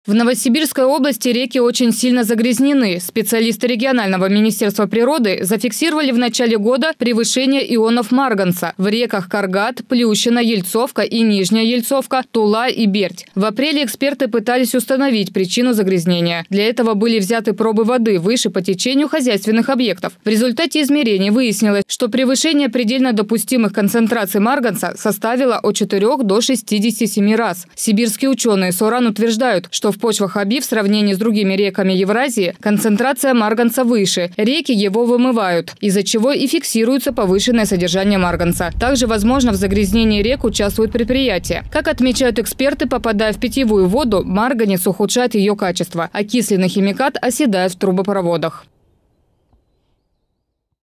В Новосибирской области реки очень сильно загрязнены. Специалисты регионального министерства природы зафиксировали в начале года превышение ионов марганца в реках Каргат, Плющино, Ельцовка и Нижняя Ельцовка, Тула и Берть. В апреле эксперты пытались установить причину загрязнения. Для этого были взяты пробы воды выше по течению хозяйственных объектов. В результате измерений выяснилось, что превышение предельно допустимых концентраций марганца составило от 4 до 67 раз. Сибирские ученые СОРАН утверждают, что в почвах Оби в сравнении с другими реками Евразии концентрация марганца выше. Реки его вымывают, из-за чего и фиксируется повышенное содержание марганца. Также, возможно, в загрязнении рек участвуют предприятия. Как отмечают эксперты, попадая в питьевую воду, марганец ухудшает ее качество, а кисленный химикат оседает в трубопроводах.